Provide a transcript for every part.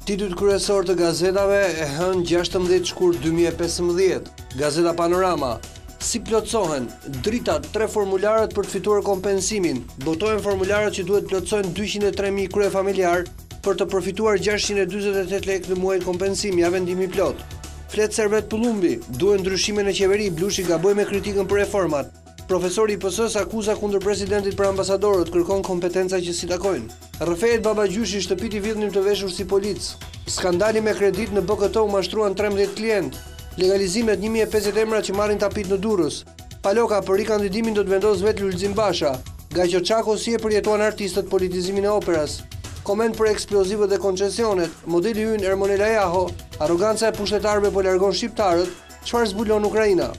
Titujt kryesor të gazetave e hënë 16 shkurt 2015. Gazeta Panorama. Si plotësohen dritat 3 formularët për të fituar kompensimin. Botojnë formularët që duhet plotësojnë 203.000 kryefamiljar për të përfituar 648 lekë në muajin kompensimi, ja vendimi plot. Flet Servet Pullumbi, duhen ndryshime në qeveri, Blushi gaboi me kritikën për reformat. Profesori i PS-s akuza kundër presidentit për ambasadorët, kërkon kompetenca që si takojnë. Rrëfehet Babagjyshi, shtëpit i vjedhnim të veshur si polic. Skandali me kredit në BKT u mashtruan 13 klient. Legalizimet 1050 emra që marrin tapit në Durrës. Paloka për rikandidimin do të vendos vetë Lulzim Basha. Gaqo Çako si e përjetuan artistët politizimin e operas. Koment për eksplozivët dhe koncesionet. Modeli ynë Ermonela Jaho. Arroganca e pushtetarëve po largon shqiptarët. Çfarë zbulon Ukraina?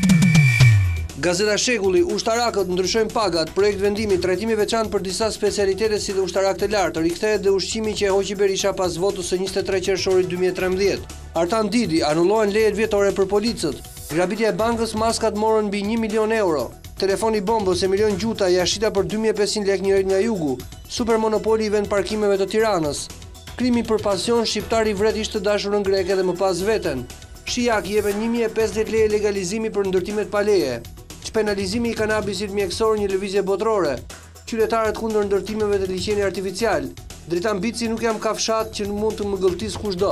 Gazeta Shekulli, ushtarakët ndryshojnë pagat, projekt vendimi, trajtimi veçantë për disa specialitete si dhe ushtarak të lartë, rikthehet dhe ushqimi që e hoqi Berisha pas votës së 23 qershorit 2013. Artan Didi, anullohen lejet vjetore për policët. Grabitja e bankës, maskat morën mbi 1 milion euro. Telefoni bombës, Emilion Gjuta, jashita për 2500 lekë njërit nga jugu. Supermonopoli i vend parkimeve të Tiranës. Krimi për pasion, shqiptari vret ishte dashurën greke dhe më pas veten. Shijak jepen 1050 leje legalizimi për ndërtimet pa leje. Penalizimi i kanabisit mjekësor një lëvizje botërore. Qytetarët kundër ndërtimeve të liçeni artificial. Dritan Bici, nuk jam kafshat që mund të më gëlltis kushdo.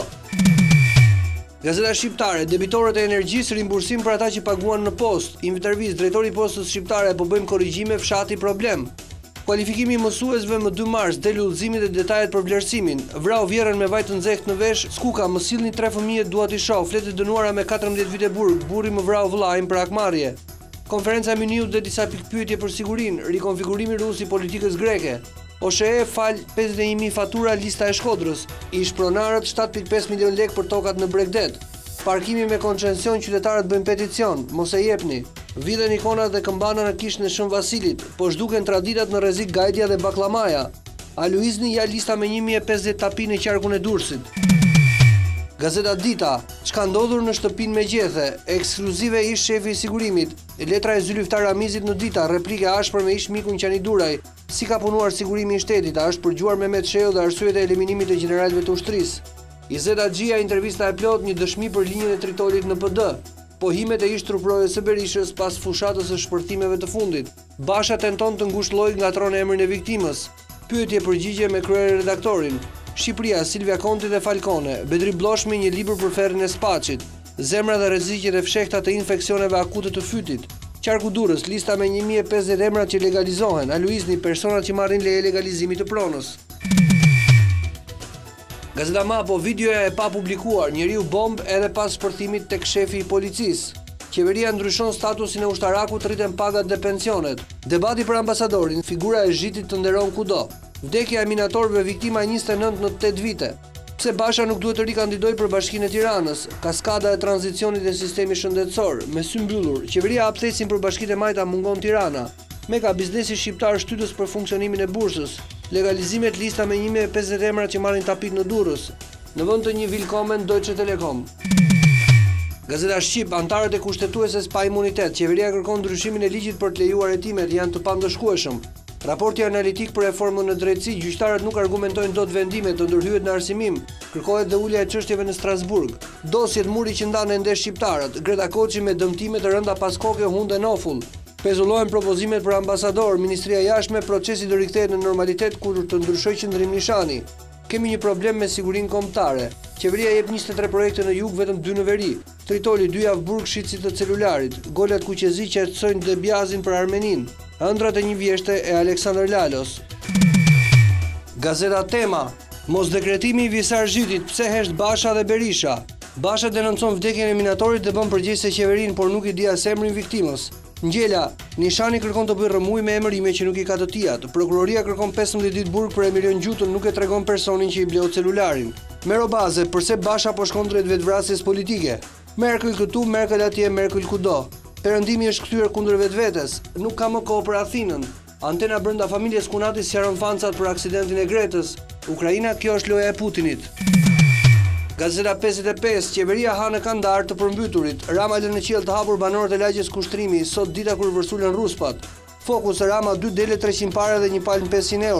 Gazeta Shqiptare, debitorët e energjisë rimbursim për ata që paguan në post. Intervistë, drejtori i postës shqiptare, po bëjmë korrigjime, fshati problem. Kualifikimi i mësuesve më 2 mars, del udhëzimi dhe detajet për vlerësimin. Vrau vjerën me vaj të nxehtë në vesh, Skuka, më sillni 3 fëmijët dua t'i shoh, fletë dënuara me 14 vite burg, burri më vrau vëllain për akmarrje. Konferenca Miniut dhe disa pikpyetje për sigurinë, rikonfigurimi rus i politikës greke. OSHE fal 51.000 fatura lista e Shkodrës, ish pronarët 7.5 milion lekë për tokat në Bregdet. Parkimi me koncesion, qytetarët bëjnë peticion, mos e jepni. Vidhen ikonat dhe këmbana në kishën e Shën Vasilit, po zhduken traditat në rrezik Gajdia dhe Bakllamaja. Aluizni ja lista me 1050 tapi në qarkun e Durrësit. Gazeta Dita, çka ndodhur në shtëpinë me gjethe, ekskluzive ish shefi i sigurimit, letra e zyliftar Ramizit në Dita, replike ashpër me ish mikun Qani Duraj, si ka punuar sigurimi i shtetit, a është përgjuar Mehmet Sheu dhe arsyet e eliminimit të gjeneralëve të ushtrisë. Izeta Xhia, intervista e plot, një dëshmi për linjën e Tritolit në PD. Pohimet e ish truprorës së Berishës pas fushatës së shpërthimeve të fundit. Basha tenton të ngushëllojë ngatron emrin e viktimës. Pyetje përgjigje me kryer redaktorin. Shqipëria, Silvia Konti dhe Falcone, Bedri Bloshmi, një libër për ferrin e Spaçit, zemra dhe rreziqet e fshehta të infeksioneve akute të fytit. Qarku Durrës, lista me 1050 emra që legalizohen, Aluizni, personat që marrin leje legalizimi të pronës. Gazeta Mapo, videoja e pa publikuar, njeriu bomb edhe pas shpërthimit tek shefi i policisë. Qeveria ndryshon statusin e ushtarakut, rriten pagat dhe pensionet. Debati për ambasadorin, figura e zhitit të nderon kudo. Vdekja e minatorëve, viktima 29 në 8 vite. Pse Basha nuk duhet të rikandidojë për Bashkinë e Tiranës? Kaskada e tranzicionit e sistemi shëndetësor, me sy mbyllur. Qeveria hap thesën për Bashkitë e Majta, mungon Tirana. Mega biznesi shqiptar shtytës për funksionimin e bursës. Legalizimet, lista me 1050 emra që marrin tapit në Durrës. Në vend të një Willkommen Deutsche Telekom. Gazeta Shqip, antarët e kushtetueses pa imunitet. Qeveria kërkon ndryshimin e ligjit për të lejuar hetimet, janë të pandëshkueshëm. Raporti analitik për reformën në drejtësi, gjyqtarët nuk argumentojnë dot vendimet, të ndërhyet në arsimim, kërkohet dhe ulja e çështjeve në Strasburg. Dosjet muri që ndanë ende shqiptarët, Greta Koçi me dëmtime të rënda pas koke hunden ofull. Pezullohen propozimet për ambasador, Ministria e Jashtme, procesi do rikthehet në normalitet kur të ndryshojë qendrim nishani. Kemi një problem me sigurinë kombëtare. Qeveria jep 23 projekte në jug, vetëm 2 në veri. Tritoli 2 javë burg shitësit të celularit. Golat kuqezi qertësojnë Debjazin për Armenin. Ëndrat e një vjeshte e Aleksandr Lalos. Gazeta Tema, mos dekretimi i Visar Zhytit, pse hesht Basha dhe Berisha. Basha denoncon vdekjen e minatorit dhe bën përgjegjëse qeverinë, por nuk i di as emrin viktimës. Ngjela, Nishani kërkon të bëjë rrëmuj me emërime që nuk i ka të tijat. Prokuroria kërkon 15 ditë burg për Emilion Gjutën, nuk e tregon personin që i bleu celularin. Merobaze, përse Basha po shkon drejt vetvrasjes politike? Merkel këtu, Merkel atje, Merkel kudo. Perëndimi është kthyer kundër vetvetes, nuk ka më kohë për Athinën. Antena brenda familjes Kunati sjaron fancat për aksidentin e Gretës. Ukraina, kjo është loja e Putinit. Gazeta 55, qeveria ha në kandar të përmbyturit. Rama lë në qiell të hapur banorët e lagjes kushtrimi, sot dita kur vërsulen ruspat. Fokus Rama 2 dele 300 pare dhe një palm 500 euro.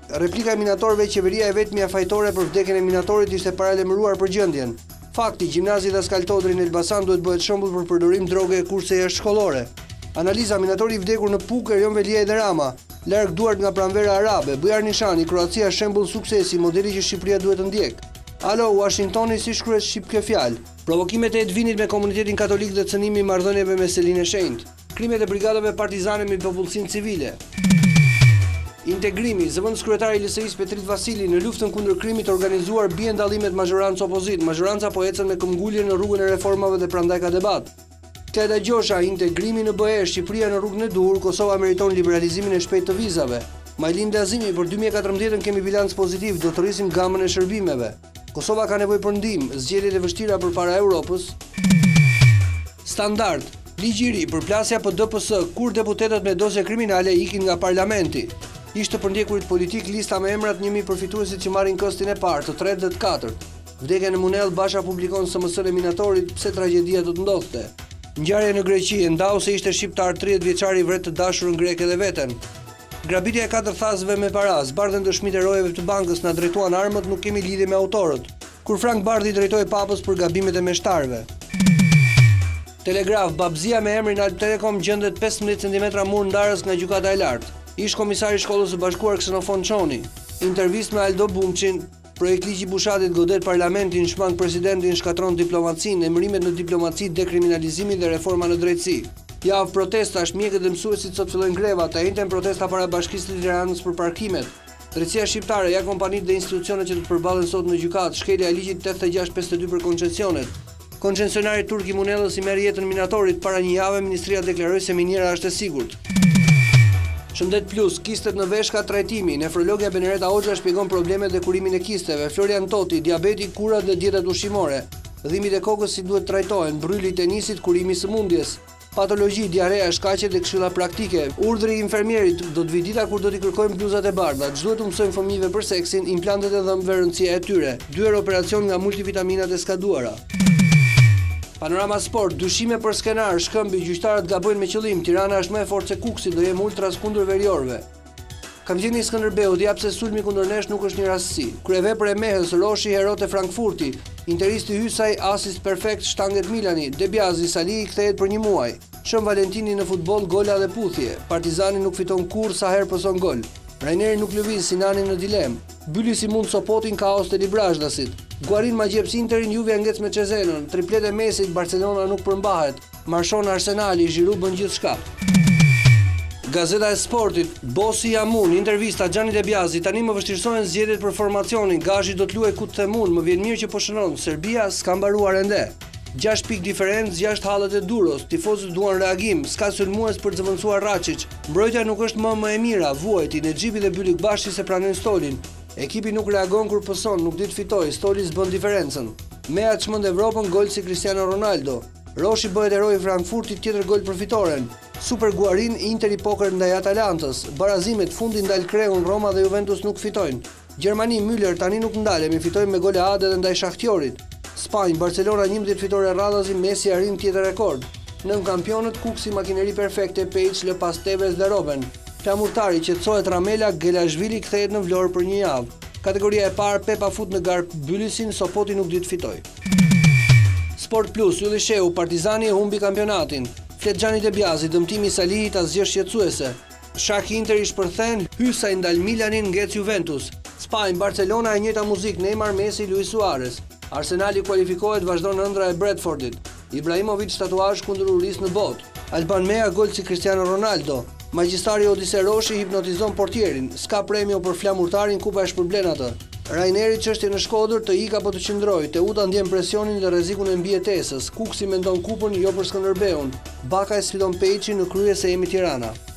Replika e minatorëve, qeveria e vetmja fajtore për vdekjen e minatorit ishte paralajmëruar për gjendjen. Fakti, gjimnazi Daskal Todri në Elbasan duhet bëhet shembull për përdorim droge e kurse jashtëshkollore. Analiza, minatori i vdekur në Puk, Erjon Velia dhe Rama, larg duart nga pranvera arabe, Bujar Nishani, Kroacia shembull suksesi, modeli që Shqipëria duhet të ndjek. Alo, Washingtoni si shkruhet shqip kjo fjalë? Provokimet e Edvinit me komunitetin katolik dhe cënimi i marrëdhënieve me Selinë e Shenjtë. Krimet e brigadave partizane me popullsinë civile. Integrimi, zëvendës kryetari i LSI-s Petrit Vasili në luftën kundër krimit të organizuar bien dallimet mazhorancë opozit. Mazhoranca po ecën me këmbgulje në rrugën e reformave dhe prandaj ka debat. Kleda Gjosha, integrimi në BE, Shqipëria në rrugën e duhur, Kosova meriton liberalizimin e shpejtë të vizave. Majlin Dazimi, për 2014 kemi bilanc pozitiv, do të rrisim gamën e shërbimeve. Kosova ka nevojë për ndihmë, zgjedhjet e vështira përpara Europës. Standard, ligj i ri, përplasja për DPS, kur deputetët me dosje kriminale ikin nga parlamenti. Ishte për ndjekurit politik lista me emrat 1000 përfituesit që marrin këstin e parë, të tretë dhe të katërt. Vdekja në Munell, Basha publikon SMS-n e minatorit pse tragjedia do të ndodhte. Ngjarje në Greqi, ndau se ishte shqiptar 30 vjeçari vret të dashurën greke dhe veten. Grabitja e 4 thasëve me para, zbardhen dëshmitë e rojeve të bankës, na drejtuan armët, nuk kemi lidhje me autorët. Kur Frank Bardhi drejtoi papës për gabimet e meshtarëve. Telegraf, babzia me emrin Alp Telekom gjendet 15 cm mur ndarës nga gjykata e lartë. Ish komisari i Shkollës së Bashkuar Xenofon Çoni. Intervistë me Aldo Bumçin, projekt ligji Bushatit godet parlamentin, shmang presidentin, shkatron diplomacinë, emërimet në diplomaci, dekriminalizimi dhe reforma në drejtësi. Javë protestash, mjekët dhe mësuesit sot fillojnë greva, të njëjtën protesta para Bashkisë së Tiranës për parkimet. Drejtësia shqiptare ja kompanitë dhe institucionet që të përballen sot në gjykatë, shkelja e ligjit 8652 për koncesionet. Koncesionari turk i Munellës i merr jetën minatorit, para një jave ministria deklaroi se miniera është e sigurt. Shëndet Plus, kistet në veshka, trajtimi. Nefrologja Benereta Hoxha shpjegon problemet dhe kurimin e kisteve. Florian Toti, diabeti, kurat dhe dietat ushqimore. Dhimbjet e kokës si duhet trajtohen, brylli i tenisit, kurimi i sëmundjes. Patologji, diarea, shkaqet dhe këshilla praktike. Urdhri i infermierit, do të vi dita kur do t'i kërkojmë bluzat e bardha. Ç'duhet të mësojmë fëmijëve për seksin, implantet e dhëmbëve, rëndësia e tyre. 2 herë operacion nga multivitaminat e skaduara. Panorama Sport, dyshime për skenar, shkëmbi, gjyqtarët gabojnë me qëllim, Tirana është më e fortë se Kuksi, do jem ultras kundër veriorëve. Kapiteni Skënderbeu jap se sulmi kundër nesh nuk është një rastësi. Kryevepër e Mehës, Roshi, herote Frankfurti, Interisti Hysaj, asist perfekt, shtanget Milani, Debiazi, Salih kthehet për 1 muaj. Shën Valentini në futboll, gola dhe puthje. Partizani nuk fiton kurrë sa herë poson gol. Raineri nuk lëviz, Sinani në dilem. Byli si mund Sopotin, kaos të Librazhdasit. Guarin ma gjeps Interin, Juve ngec me Cezenon, triplet e Mesit, Barcelona nuk përmbahet, marshon Arsenali, Giroud bën gjithçka. Gazeta e Sportit, Bosi Jamun, intervista Xhani Debiazi, tani më vështirësohen zgjedhjet për formacionin, Gazhi do të luajë ku të themun, më vjen mirë që po shënon, Serbia s'ka mbaruar ende. 6 pikë diferencë, 6 hallet e Duros, tifozët duan reagim, s'ka sulmues për të zëvendësuar Račić. Mbrojtja nuk është më e mira, vuajti, Nexhipi dhe Bylik Bashi se pranojnë Stolin. Ekipi nuk reagon kur pëson, nuk dit fitoj, Stoli s'bën diferencën. Mea çmend Evropën, gol si Cristiano Ronaldo. Roshi bëhet heroi i Frankfurtit, tjetër gol për fitoren. Super Guarin, Inter i poker ndaj Atalantës. Barazimet fundi ndal Kreun, Roma dhe Juventus nuk fitojnë. Gjermani, Müller tani nuk ndalemi, fitojnë me gole Ade dhe ndaj Shakhtjorit. Spanjë, Barcelona 11 fitore radhazi, Messi arrin tjetër rekord. Nën kampionët, Kuksi makineri perfekte, Page, Lepas Tevez dhe Robben. Flamurtari qetësohet Ramela, Gelashvili kthehet në Vlorë për 1 javë. Kategoria e parë, Pepa fut në garp Bylisin, Sopoti nuk dit fitoj. Sport Plus, Ylli Shehu, Partizani e humbi kampionatin. Flet Xhani Debiazi, dëmtimi i Salihit asgjë shqetësuese. Shaki Inter i shpërthen, Hysaj ndal Milanin ngec Juventus. Spanjë, Barcelona e njëjta muzikë, Neymar, Messi, Luis Suarez. Arsenali kualifikohet, vazhdon ëndra e Bradfordit. Ibrahimovic tatuazh kundër uris në botë. Alban Mea gol si Cristiano Ronaldo. Magjistari Odise Roshi hipnotizon portierin. S'ka premio për flamurtarin, kupa e shpërblen atë. Raineri çështje në Shkodër, të ik apo të qëndroj. Teuta ndjen presionin dhe rrezikun e mbijetesës. Kuksi mendon kupën jo për Skënderbeun. Bakaj sfidon Peçin në krye se jemi Tirana.